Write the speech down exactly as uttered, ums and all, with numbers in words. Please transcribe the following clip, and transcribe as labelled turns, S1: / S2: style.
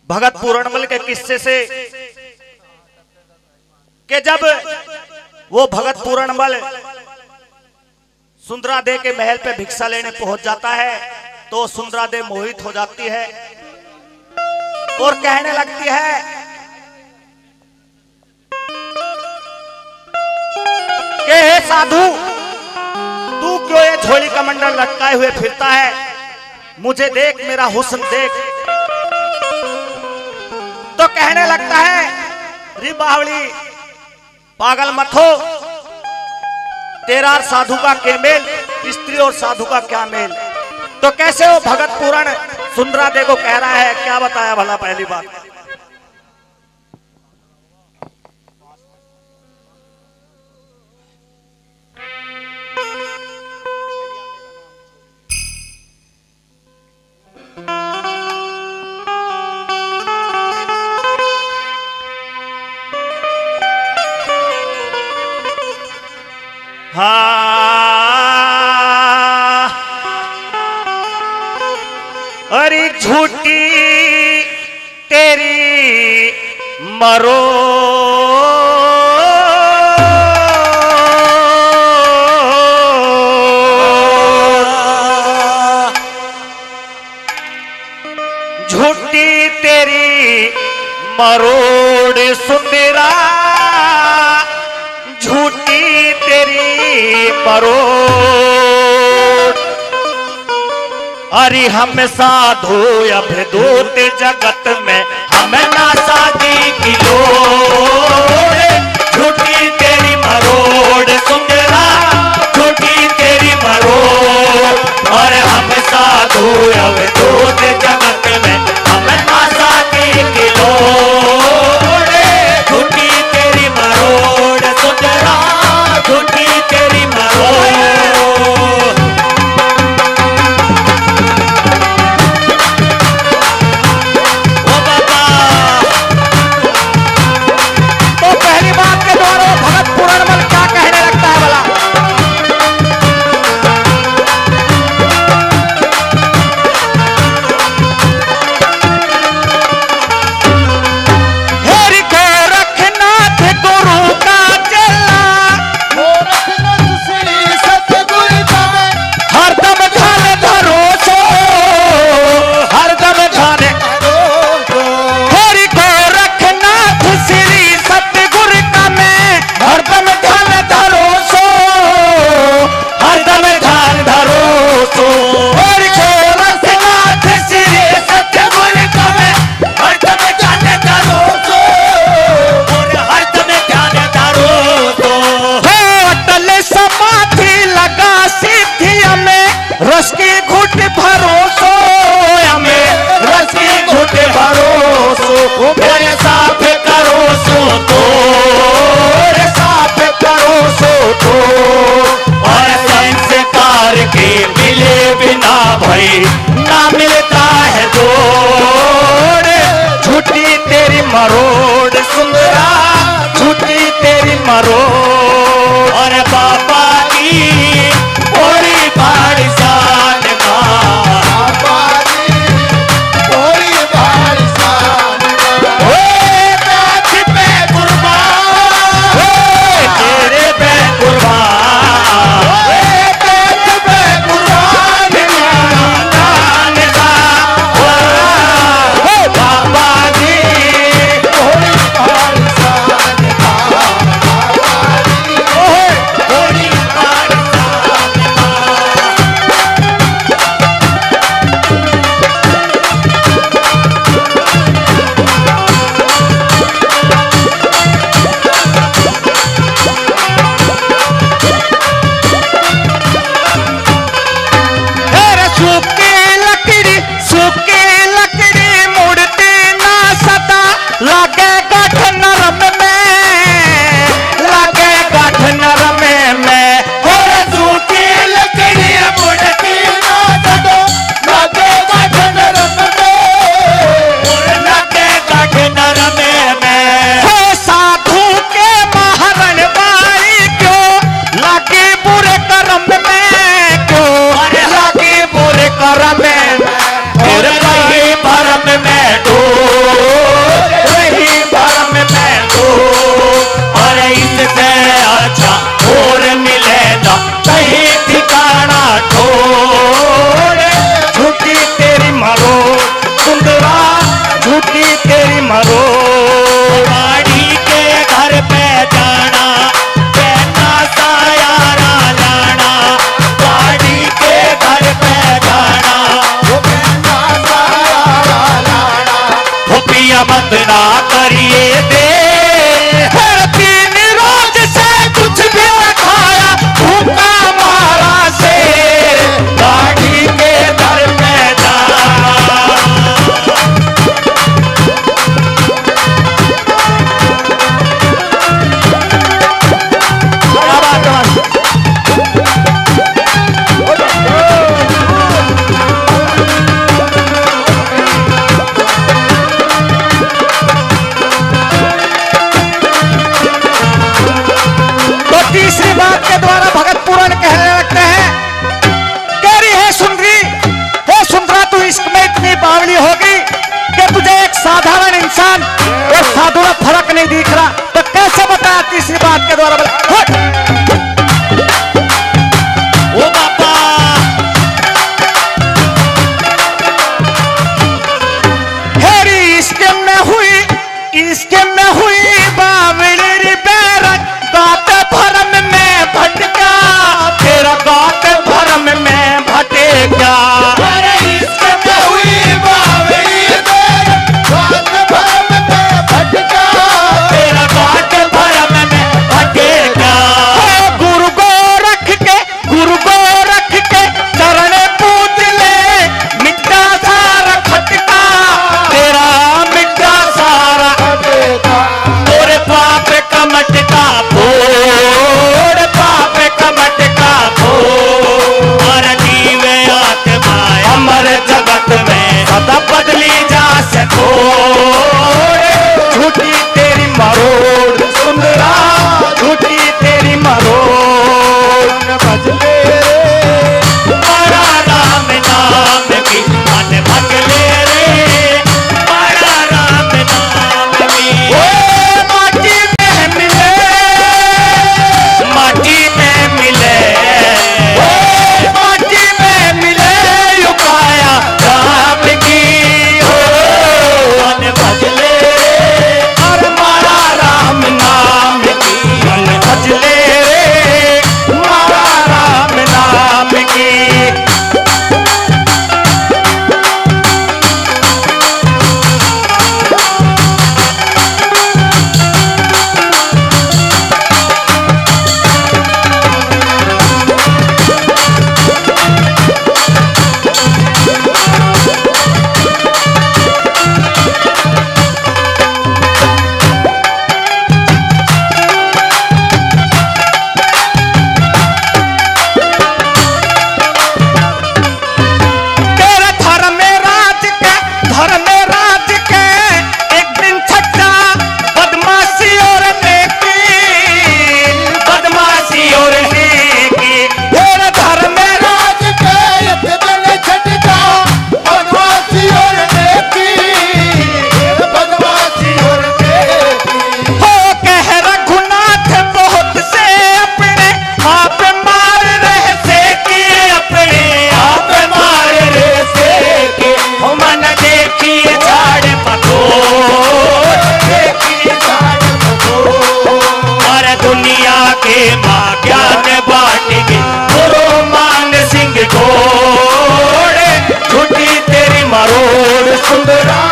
S1: भगत पूरणमल के किस्से से कि जब वो भगत पूरणमल सुंदरा दे के महल पे भिक्षा लेने पहुंच जाता है तो सुंदरा दे मोहित हो जाती है और कहने लगती है कि हे साधु, तू क्यों ये झोली का मंडल लटकाए हुए फिरता है? मुझे देख, मेरा हुस्न देख। तो कहने लगता है, री बावली, पागल मत हो, तेरा और साधु का क्या मेल, स्त्री और साधु का क्या मेल? तो कैसे वो भगत पूरण सुंदरा दे को कह रहा है, क्या बताया भला? पहली बात, हाँ, अरे झूठी तेरी मरो झूठी तेरी मरोड़ सुंदरा, झूठी तेरी मरोड़। अरे हम साधु अभदूत जगत में हम ना साधी की लोड़, झूठी तेरी मरोड़ सुंदरा, झूठी तेरी मरोड़। और हम साधु अभदूत जगत में हम ना साधी की लोड़, झूठी तेरी मरोड़ सुंदरा, झूठी तेरी मरोड़। रस के घुट भरोसो हमें, रस के घुट भरोसो, मेरे साथ करो सो तो, साथ करो सो तो। और संस्कार के मिले बिना भाई ना मिलता है जोड़, झूठी तेरी मरोड़ सुंदरा, झूठी तेरी मरोड़। और बाबा की पूरी बाड़ी शान का, बाबा की पूरी बाड़ी शान का। झूठी तेरी मरोड़।
S2: बाड़ी के घर पे जाना कहना सायारा लाना, बाड़ी के घर पे जाना वो कहना सायारा लाना। वो पिया मत ना करिए दे तीन रोज से कुछ भी न खाया, भूखा मारा से बाड़ी के घर पे जाना।
S1: तीसरी बात के द्वारा भगत पुराण कहने लगते हैं, कह रही है सुंदरी, हे सुंदरा तू इश्क में इतनी बावली होगी कि तुझे एक साधारण इंसान और साधु में फर्क नहीं दिख रहा, तो कैसे बताया तीसरी बात के द्वारा बोला
S2: ओ बाबा
S1: हेरी इश्क में हुई, इश्क में हुई बावली री बेरक, बात भरम में भटका
S2: तेरा बात भरम में भटेगा। अरे इश्क में हुई बावली बात भरम में भटका, तेरा बात भरम में भटेगा।
S1: गुरु को रख के, गुरु को रख के चरण पूज ले, मिट्टा सारा खटका
S2: तेरा मिट्टा सारा भटेगा। तोरे पाप का मटका फोड़, पाप का मटका फोड़, और जीवे आत्मा अमर जगत में सदा बदली जा सको।
S1: झूठी तेरी मरोड़ सुंदरा, झूठी तेरी मरोड़
S2: भजले रे बड़ा राम नाम की, मन भजले रे बड़ा राम नाम की।
S1: ओ माटी में मिले,
S2: माटी में मिले,
S1: ओ माटी में मिले
S2: लुकाया राम की हो, मन भजले और मारा राम नाम की, मन भजले रे मारा राम नाम की।
S1: तेरे धर्म में राज के, धर्म में राज के एक दिन छट्टा बदमाशी और नेकी,
S2: बदमाशी और नेकी,
S1: तेरे धर्म में
S2: राज के एक दिन छटका बदमाशी और नेकी, बदमाशी और नेकी।
S1: हो कह रघुनाथ बहुत से अपने आप मार रहे से
S2: के अपने आप मार रे से के, हो मन देखिए झाड़ पकोड़, देखिए झाड़ पकोड़, और दुनिया के माँ ज्ञान बांटेगी गुरु मान सिंह घोड़। झूठी तेरी मरोड़ सुंदरा,